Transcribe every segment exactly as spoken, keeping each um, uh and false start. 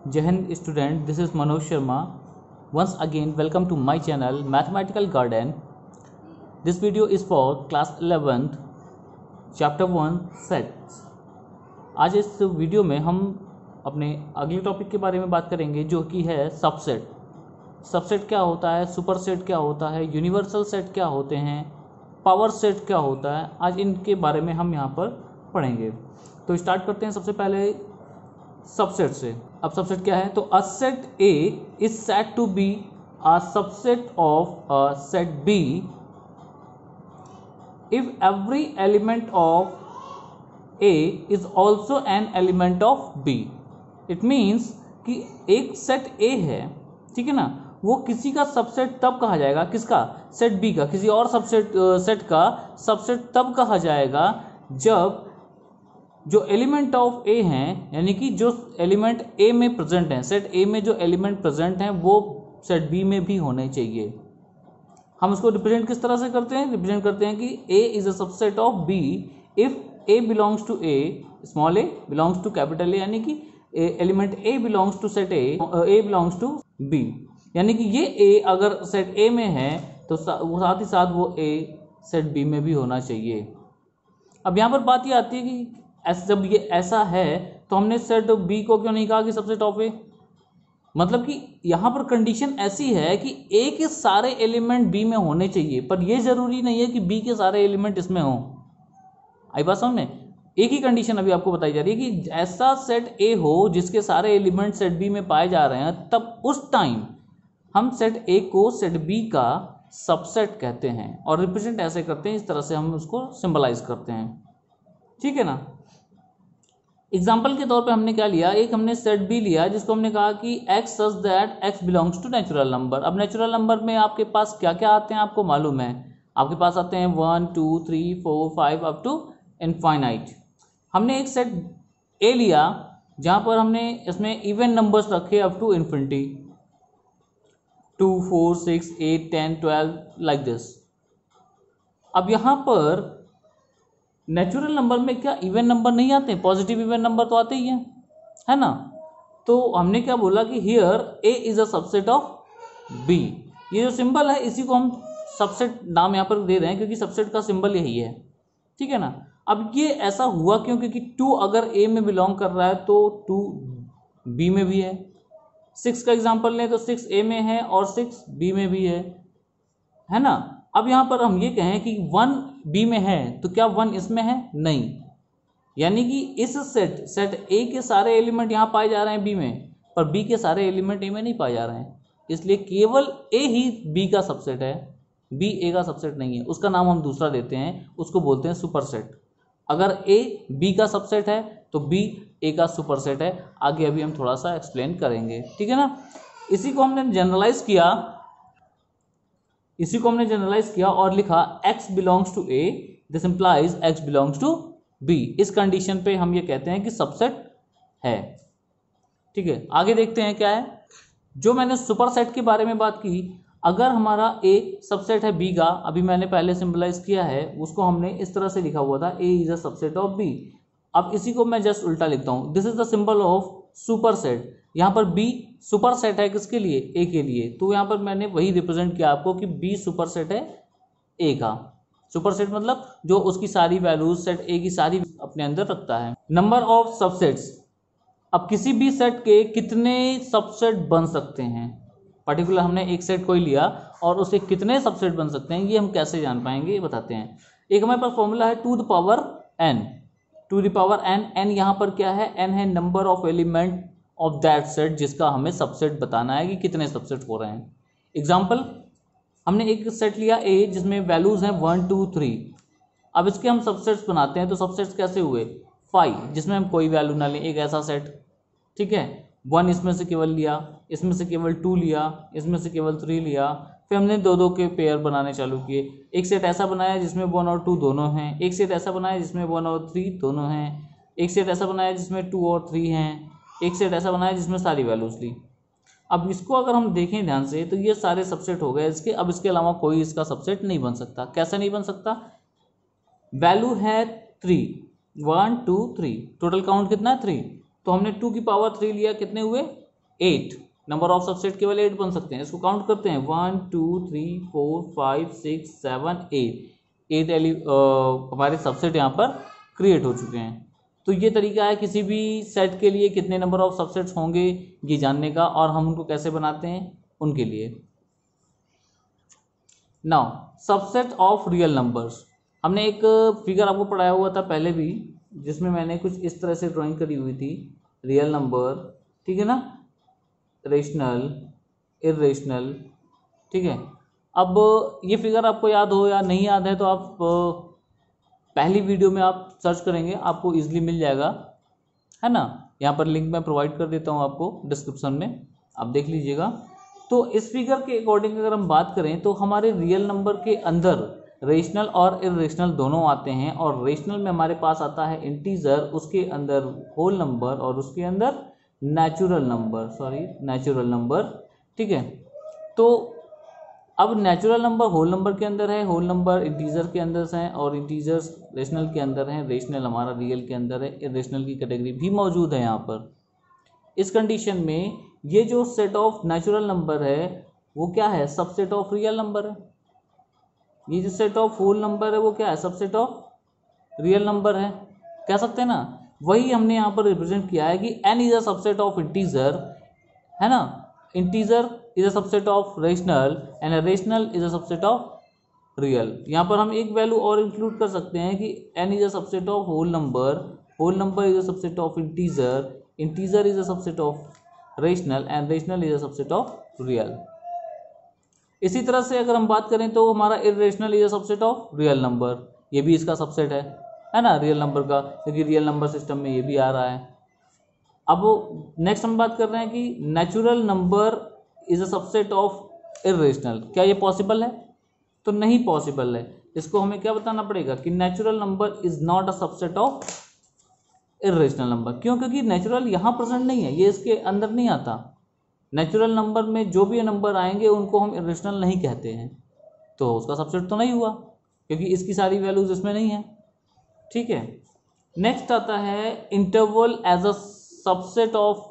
Jai Hind student, this is Manoj Sharma. Once again, welcome to my channel Mathematical Garden. This video is for class eleventh, chapter one sets. आज इस video में हम अपने अगले topic के बारे में बात करेंगे जो कि है सबसेट. सबसेट क्या होता है, सुपरसेट क्या होता है, यूनिवर्सल सेट क्या होते हैं, पावर सेट क्या होता है, आज इनके बारे में हम यहाँ पर पढ़ेंगे. तो स्टार्ट करते हैं सबसे पहले सबसेट से. अब सबसेट क्या है, तो a set A is said to be a subset of a set B if every element of A is also an element of B. It means कि एक सेट A है, ठीक है ना, वो किसी का सबसेट तब कहा जाएगा, किसका, सेट B का, किसी और सबसेट सेट का सबसेट तब कहा जाएगा जब जो एलिमेंट ऑफ A हैं, यानी कि जो एलिमेंट A में प्रेजेंट हैं, सेट A में जो एलिमेंट प्रेजेंट हैं वो सेट B में भी होने चाहिए. हम उसको रिप्रेजेंट किस तरह से करते हैं, रिप्रेजेंट करते हैं कि A is a subset of B if A belongs to A, small a belongs to capital A, यानी कि element A belongs to set A, A belongs to B, यानी कि ये A अगर सेट A में है तो साथ ही साथ वो A सेट B में भी होना चाहिए. अब यहाँ पर बात ये आती है कि जब ये ऐसा है तो हमने सेट B को क्यों नहीं कहा कि सबसेट ऑफ A, मतलब कि यहाँ पर कंडीशन ऐसी है कि A के सारे एलिमेंट B में होने चाहिए, पर यह जरूरी नहीं है कि B के सारे एलिमेंट इसमें हों. आई बात समझ में. एक ही कंडीशन अभी आपको बताई जा रही है कि ऐसा सेट A हो जिसके सारे एलिमेंट सेट B में पाए जा रहे हैं, तब उस टाइम हम सेट A को सेट B का सबसेट कहते हैं और रिप्रेजेंट ऐसे करते हैं, इस तरह से हम उसको सिंबलाइज करते हैं. ठीक है ना. एग्जाम्पल के तौर पे हमने क्या लिया, एक हमने सेट B लिया जिसको हमने कहा कि x such that x belongs to natural number. अब नेचुरल नंबर में आपके पास क्या क्या आते हैं आपको मालूम है, आपके पास आते हैं one two three four five up to infinite. हमने एक सेट A लिया जहाँ पर हमने इसमें इवन नंबर्स रखे up to infinity, two four six eight ten twelve like this. अब यहाँ पर नेचुरल नंबर में क्या इवन नंबर नहीं आते, पॉजिटिव इवन नंबर तो आते ही हैं, है ना. तो हमने क्या बोला कि here A is a subset of B. ये जो सिंबल है इसी को हम सबसेट नाम यहाँ पर दे रहे हैं क्योंकि सबसेट का सिंबल यही है. ठीक है ना. अब ये ऐसा हुआ क्यों, क्योंकि टू अगर A में बिलोंग कर रहा है तो टू B में भी है. सिक्स का एग्जाम्पल लें तो सिक्स A में है और सिक्स B में भी है, है ना. अब यहाँ पर हम ये कहें कि वन B में है तो क्या वन इसमें है, नहीं, यानी कि इस सेट सेट A के सारे एलिमेंट यहाँ पाए जा रहे हैं B में, पर B के सारे एलिमेंट A में नहीं पाए जा रहे हैं, इसलिए केवल A ही B का सबसेट है, B A का सबसेट नहीं है. उसका नाम हम दूसरा देते हैं, उसको बोलते हैं सुपरसेट. अगर A B का सबसेट है तो B A का सुपरसेट है. आगे अभी हम थोड़ा सा एक्सप्लेन करेंगे, ठीक है ना. इसी को हमने जनरलाइज किया इसी को हमने जनरलाइज किया और लिखा x belongs to A, this implies x belongs to B. इस कंडीशन पे हम ये कहते हैं कि सबसेट है. ठीक है, आगे देखते हैं क्या है. जो मैंने सुपरसेट के बारे में बात की, अगर हमारा A सबसेट है B का, अभी मैंने पहले सिंबलाइज किया है, उसको हमने इस तरह से लिखा हुआ था A is a subset of B. अब इसी को मैं जस्ट उल्टा लिखता हूँ, this is the symbol of superset. यहाँ पर B सुपरसेट है किसके लिए, A के लिए, तो यहाँ पर मैंने वही रिप्रेजेंट किया आपको कि B सुपरसेट है A का. सुपरसेट मतलब जो उसकी सारी वैल्यूज सेट A की सारी अपने अंदर रखता है. Number of subsets. अब किसी भी सेट के कितने सबसेट बन सकते हैं, पर्टिकुलर हमने एक सेट कोई लिया और उसे कितने सबसेट बन सकते हैं, ये हम कैसे जान पाएंगे ये बताते हैं. एक हमारे पास फॉर्मूला है to the power n. To the power n, n यहाँ पर क्या है, n है number of element of that set जिसका हमें सबसेट बताना है कि कितने सबसेट हो रहे हैं. एग्जाम्पल, हमने एक सेट लिया A जिसमें वैल्यूज हैं वन टू थ्री. अब इसके हम सबसेट्स बनाते हैं, तो सबसेट्स कैसे हुए, फाइव जिसमें हम कोई वैल्यू ना लें, एक ऐसा सेट. ठीक है, वन इसमें से केवल लिया, इसमें से केवल टू लिया, इसमें से केवल थ्री लिया, फिर हमने दो दो के पेयर बनाने चालू किए. एक सेट ऐसा बनाया जिसमें वन और टू दोनों हैं, एक सेट ऐसा बनाया जिसमें वन और थ्री दोनों हैं, एक सेट ऐसा बनाया जिसमें टू और थ्री हैं, एक सेट ऐसा बनाया जिसमें सारी वैल्यूज ली. अब इसको अगर हम देखें ध्यान से तो ये सारे सबसेट हो गए इसके. अब इसके अलावा कोई इसका सबसेट नहीं बन सकता. कैसे नहीं बन सकता, वैल्यू है three, one two three, total count कितना है थ्री, तो हमने टू की पावर थ्री लिया, कितने हुए एट, नंबर ऑफ सबसेट केवल एट बन सकते हैं। इसको काउंट करते हैं, one two three four five six seven eight, eight एली हमारे सबसेट यहाँ पर क्रिएट हो चुके हैं। तो ये तरीका है किसी भी सेट के लिए कितने नंबर ऑफ सबसेट्स होंगे ये जानने का, और हम उनको कैसे बनाते हैं उनके लिए। Now subset of real numbers, हमने एक फिगर आपको पढ़ाया हुआ था पहले भी, जिसमें मैंने कुछ इस तरह से ड्राइंग करी हुई थी, रियल नंबर, ठीक है ना, रेशनल, इरेशनल, ठीक है। अब ये फिगर आपको याद हो या नहीं याद है तो आप पहली वीडियो में आप सर्च करेंगे, आपको इजीली मिल जाएगा, है ना। यहाँ पर लिंक मैं प्रोवाइड कर देता हूँ आपको डिस्क्रिप्शन में, आप देख लीजिएगा। तो इस फिगर के अकॉर्डिंग अगर हम बात करें तो हमारे रियल नंबर के अंदर रेशनल और इरेशनल दोनों आते हैं, और रेशनल में हमारे पास आता है इंटीजर, उसके अंदर होल नंबर, और उसके अंदर natural number, sorry natural number, ठीक है। तो अब नेचुरल नंबर होल नंबर के अंदर है, होल नंबर इंटीजर के अंदर है, और इंटीजर्स रेशनल के अंदर है, रेशनल हमारा रियल के अंदर है, इरेशनल की कैटेगरी भी मौजूद है यहाँ पर। इस कंडीशन में ये जो सेट ऑफ नेचुरल नंबर है वो क्या है, सबसेट ऑफ रियल नंबर है। ये जो सेट ऑफ होल नंबर है वो क्या है, सबसेट ऑफ रियल नंबर है, कह सकते हैं ना। वही हमने यहाँ पर रिप्रेजेंट किया है कि n is a subset of integer, है ना, integer is a subset of rational and rational is a subset of real. यहाँ पर हम एक वैल्यू और इंक्लूड कर सकते हैं कि n is a subset of whole number, whole number is a subset of integer, integer is a subset of rational and rational is a subset of real. इसी तरह से अगर हम बात करें तो हमारा irrational is a subset of real number, ये भी इसका सबसेट है, है ना, रियल नंबर का, क्योंकि रियल नंबर सिस्टम में ये भी आ रहा है। अब नेक्स्ट हम बात कर रहे हैं कि natural number is a subset of irrational. क्या ये पॉसिबल है? तो नहीं पॉसिबल है। इसको हमें क्या बताना पड़ेगा कि natural number is not a subset of irrational number. क्यों? क्योंकि नेचुरल यहाँ प्रेजेंट नहीं है, ये इसके अंदर नहीं आता। नेचुरल नंबर में जो भी नंबर आएंगे उनको हम इरेशनल नहीं कहते हैं, तो उसका सबसेट तो नहीं हुआ, क्योंकि इसकी सारी वैल्यूज इसमें नहीं है, ठीक है। नेक्स्ट आता है interval as a subset of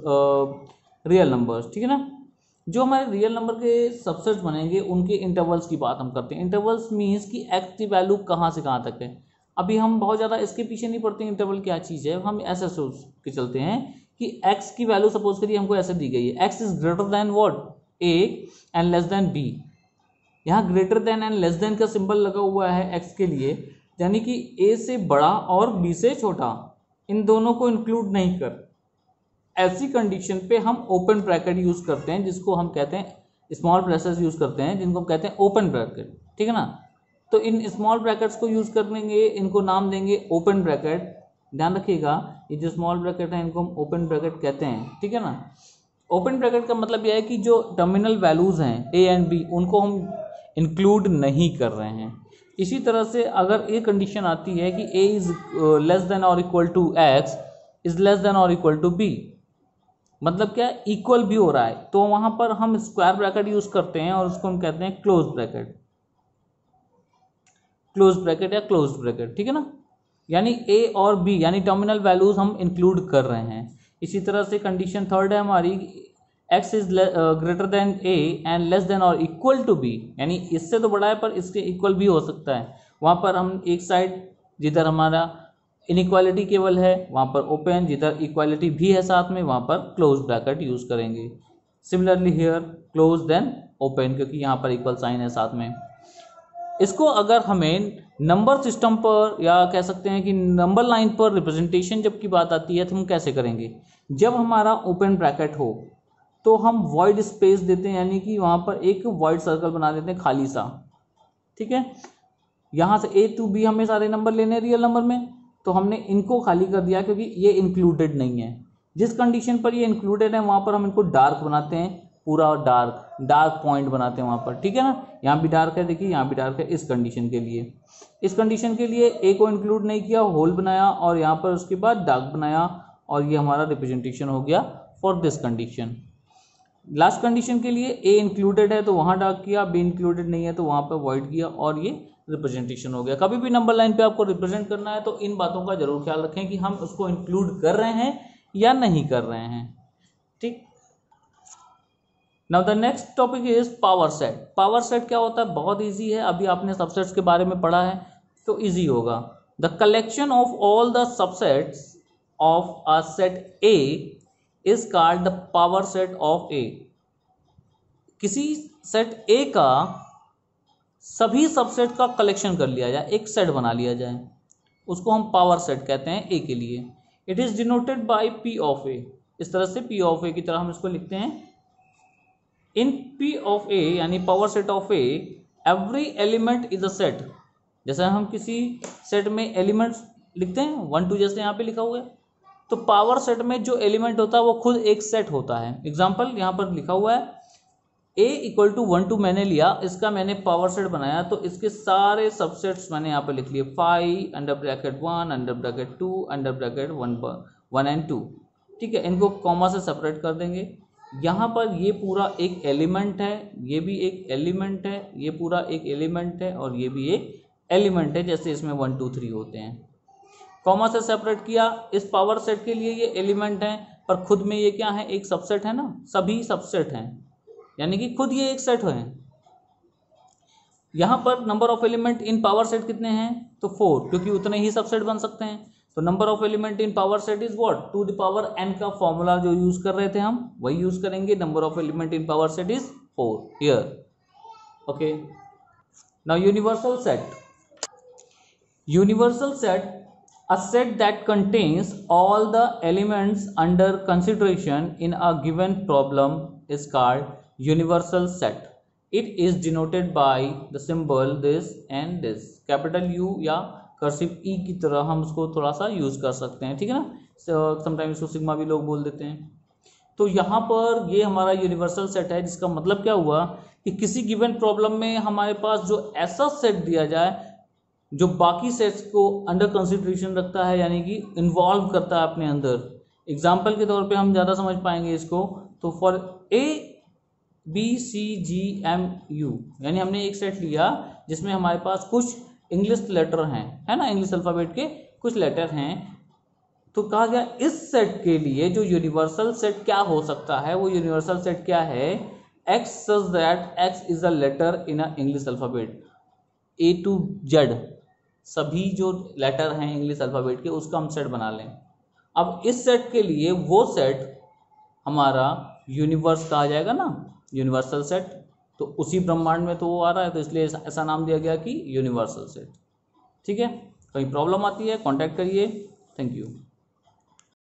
real numbers, ठीक है ना। जो हमारे रियल नंबर के सबसेट्स बनेंगे उनके इंटरवल्स की बात हम करते हैं। इंटरवल्स मीन्स कि एक्स की वैल्यू कहाँ से कहाँ तक है। अभी हम बहुत ज़्यादा इसके पीछे नहीं पड़ते इंटरवल क्या चीज़ है, हम ऐसे सोच के चलते हैं कि x की वैल्यू सपोज करिए हमको ऐसे दी गई है, x is greater than what, a and less than b। यहाँ greater than and less than का सिंबल लगा हुआ है x के लिए, यानी कि a से बड़ा और b से छोटा, इन दोनों को इंक्लूड नहीं कर। ऐसी कंडीशन पे हम ओपन ब्रैकेट यूज करते हैं, जिसको हम कहते हैं स्मॉल ब्रेसेस यूज करते हैं, जिनको हम कहते हैं ओपन ब्रैकेट, ठीक है ना। तो इन स्मॉल ब्रैकेट्स को यूज करेंगे, इनको नाम देंगे ओपन ब्रैकेट। ध्यान रखिएगा, ये जो स्मॉल ब्रैकेट है इनको हम ओपन ब्रैकेट कहते हैं, ठीक है ना। ओपन ब्रैकेट का मतलब यह है कि जो टर्मिनल वैल्यूज हैं ए एंड बी उनको हम इंक्लूड नहीं कर रहे हैं। इसी तरह से अगर ये कंडीशन आती है कि ए इज लेस देन और equal to x is less than और इक्वल टू बी, मतलब क्या, इक्वल भी हो रहा है, तो वहां पर हम स्क्वायर ब्रैकेट यूज करते हैं और उसको हम कहते हैं क्लोज ब्रैकेट, क्लोज ब्रैकेट या क्लोज ब्रैकेट, ठीक है ना। यानी a और b यानी टर्मिनल वैल्यूज हम इंक्लूड कर रहे हैं। इसी तरह से कंडीशन थर्ड है हमारी, x is greater than a and less than और इक्वल टू b, यानी इससे तो बड़ा है पर इसके इक्वल भी हो सकता है। वहां पर हम एक साइड जिधर हमारा इनइक्वालिटी केवल है वहां पर ओपन, जिधर इक्वालिटी भी है साथ में वहां पर क्लोज ब्रैकेट यूज करेंगे। Similarly here close then open, क्योंकि यहाँ पर इक्वल साइन है साथ में। इसको अगर हमें नंबर सिस्टम पर या कह सकते हैं कि नंबर लाइन पर रिप्रेजेंटेशन जब की बात आती है तो हम कैसे करेंगे, जब हमारा ओपन ब्रैकेट हो तो हम वॉइड स्पेस देते हैं, यानी कि वहां पर एक वॉइड सर्कल बना देते हैं खाली सा, ठीक है। यहां से ए टू बी हमें सारे नंबर लेने रियल नंबर में, तो हमने इनको खाली कर दिया क्योंकि ये इंक्लूडेड नहीं है। जिस कंडीशन पर ये इंक्लूडेड है वहां पर हम इनको डार्क बनाते हैं, पूरा डार्क डार्क पॉइंट बनाते हैं वहां पर, ठीक है ना। यहाँ भी डार्क है, देखिए यहाँ भी डार्क है। इस कंडीशन के लिए इस कंडीशन के लिए ए को इंक्लूड नहीं किया, होल बनाया और यहाँ पर उसके बाद डार्क बनाया, और ये हमारा रिप्रेजेंटेशन हो गया for this condition. Last condition के लिए ए इंक्लूडेड है तो वहां डार्क किया, बी इंक्लूडेड नहीं है तो वहां पर वॉइड किया, और ये रिप्रेजेंटेशन हो गया। कभी भी नंबर लाइन पे आपको रिप्रेजेंट करना है तो इन बातों का जरूर ख्याल रखें कि हम उसको इंक्लूड कर रहे हैं या नहीं कर रहे हैं, ठीक। Now the next topic is power set. Power set क्या होता है? बहुत इजी है, अभी आपने सबसेट्स के बारे में पढ़ा है तो इजी होगा। The collection of all the subsets of a set A is called the power set of A. किसी सेट ए का सभी सबसेट का कलेक्शन कर लिया जाए, एक सेट बना लिया जाए, उसको हम पावर सेट कहते हैं ए के लिए। It is denoted by P of A. इस तरह से पी ऑफ ए की तरह हम इसको लिखते हैं। इन पी ऑफ ए यानी power set of A, every element is a set. जैसे हम किसी सेट में एलिमेंट्स लिखते हैं, वन टू जैसे यहाँ पे लिखा हुआ है, तो पावर सेट में जो एलिमेंट होता है वो खुद एक सेट होता है। एग्जाम्पल यहाँ पर लिखा हुआ है a equal to one two मैंने लिया, इसका मैंने पावर सेट बनाया, तो इसके सारे सबसेट्स मैंने यहाँ पे लिख लिए, five under bracket one under bracket two under bracket one one and two. ठीक है, इनको कॉमा से सेपरेट कर देंगे। यहाँ पर ये पूरा एक एलिमेंट है, ये भी एक एलिमेंट है, ये पूरा एक एलिमेंट है और ये भी एक एलिमेंट है, जैसे इसमें वन टू थ्री होते हैं। कॉमा से सेपरेट किया। इस पावर सेट के लिए ये एलिमेंट है, पर खुद में ये क्या है? एक सबसेट है ना, सभी सबसेट हैं, यानी कि खुद ये एक सेट है। यहां पर number of element in power set कितने हैं? तो फोर, क्योंकि उतने ही सबसेट बन सकते हैं। तो number of element in power set is what? To the power n का फॉर्मूला जो यूज कर रहे थे हम, वही यूज करेंगे। Number of element in power set is four here. Okay, now universal set. Universal set, a set that contains all the elements under consideration in a given problem is called universal set. It is denoted by the symbol this and this. Capital U या cursive E की तरह हम उसको थोड़ा सा use कर सकते हैं, ठीक है ना। समटाइम इसको सिग्मा भी लोग बोल देते हैं। तो यहाँ पर ये हमारा यूनिवर्सल सेट है, जिसका मतलब क्या हुआ कि किसी गिवन प्रॉब्लम में हमारे पास जो ऐसा सेट दिया जाए जो बाकी सेट्स को अंडर कंसिडरेशन रखता है, यानी कि इन्वॉल्व करता है अपने अंदर। एग्जाम्पल के तौर पे हम ज़्यादा समझ पाएंगे इसको, तो for A B C G M U, यानी हमने एक सेट लिया जिसमें हमारे पास कुछ इंग्लिश लेटर हैं, है ना, इंग्लिश अल्फ़ाबेट के कुछ लेटर हैं। तो कहा गया इस सेट के लिए जो यूनिवर्सल सेट क्या हो सकता है, वो यूनिवर्सल सेट क्या है? X such that x is a letter in a English alphabet, A to Z सभी जो लेटर हैं इंग्लिश अल्फ़ाबेट के, उसका हम सेट बना लें। अब इस सेट के लिए वो सेट हमारा यूनिवर्स कहा जाएगा ना, यूनिवर्सल सेट। तो उसी ब्रह्मांड में तो वो आ रहा है, तो इसलिए ऐसा नाम दिया गया कि यूनिवर्सल सेट। ठीक है, कहीं प्रॉब्लम आती है कांटेक्ट करिए। Thank you.